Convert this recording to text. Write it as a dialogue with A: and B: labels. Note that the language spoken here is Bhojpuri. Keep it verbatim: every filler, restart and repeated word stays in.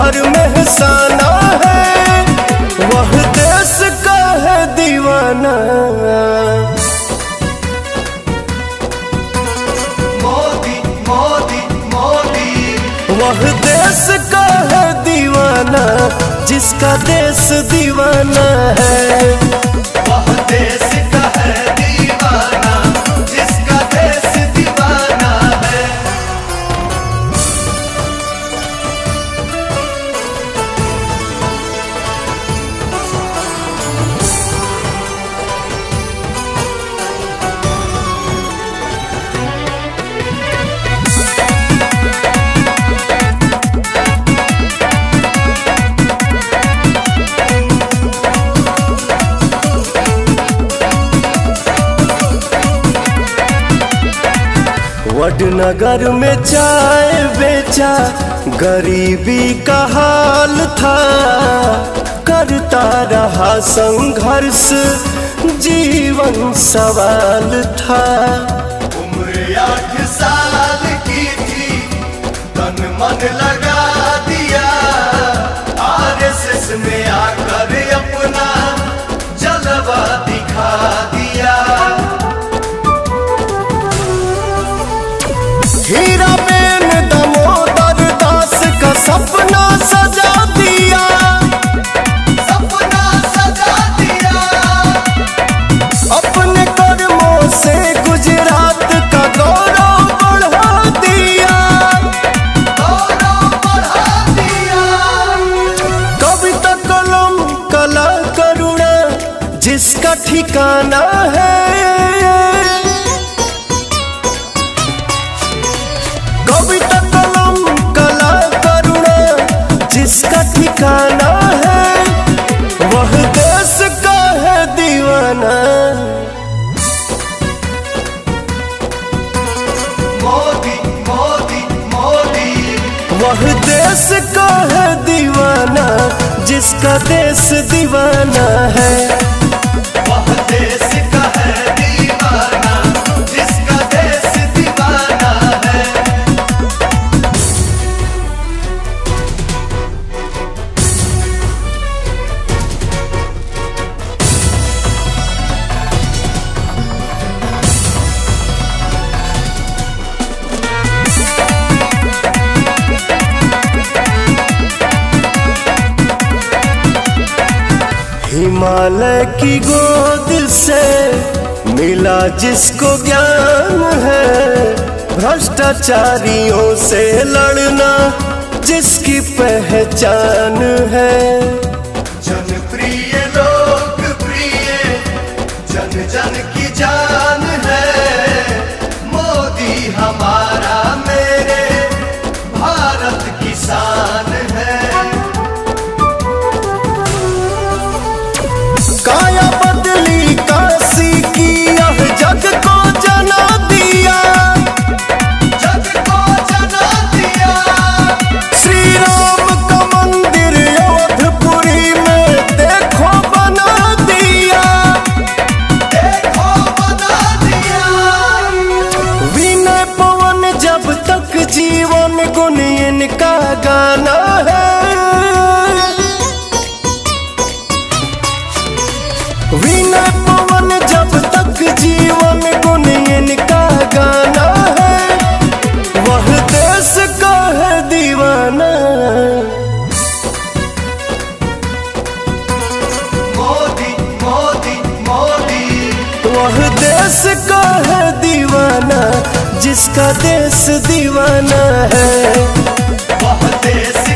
A: हर महसाना है, वह देश का है दीवाना।
B: मोदी मोदी मोदी,
A: वह देश का है दीवाना जिसका देश दीवाना है।
B: वह देश का है दीवाना जिसका देश दीवाना है।
A: वडनगर में चाय बेचा गरीबी का हाल था, करता रहा संघर्ष जीवन सवाल था।
B: उम्र आठ साल की थी, तन मन लगा दिया, आरएसएस में आकर अपना जलवा दिखा दिया।
A: हीराबेन दामोदर दास का सपना सजा दिया,
B: सपना सजा दिया।
A: अपने कर्मों से गुजरात का गौरव बढ़ा दिया,
B: गौरव बढ़ा दिया।
A: कविता कलम कला करुणा जिसका ठिकाना है, कविता कलम कला करुणा जिसका ठिकाना है, वह देश का है दीवाना।
B: मोदी मोदी मोदी,
A: वह देश का है दीवाना जिसका देश दीवाना है।
B: वह देश का है दीवाना जिसका देश दीवाना है।
A: हिमालय की गोद से मिला जिसको ज्ञान है, भ्रष्टाचारियों से लड़ना जिसकी पहचान है।
B: जनप्रिय लोकप्रिय जन जन की जान है, मोदी हमारा मेरे भारत की शान है।
A: काया बदली काशी की यह जग को जना दिया,
B: जग को जना दिया।
A: श्री राम का मंदिर अयोध्यापुरी में देखो बना दिया,
B: देखो बना दिया।
A: विनय पवन जब तक जीवन गुण इनका गाना है, विनय पवन जब तक जीवन गुण इनका गाना है, वह देश का है दीवाना।
B: मोदी मोदी मोदी,
A: वह देश का है दीवाना जिसका देश दीवाना है।
B: वह देश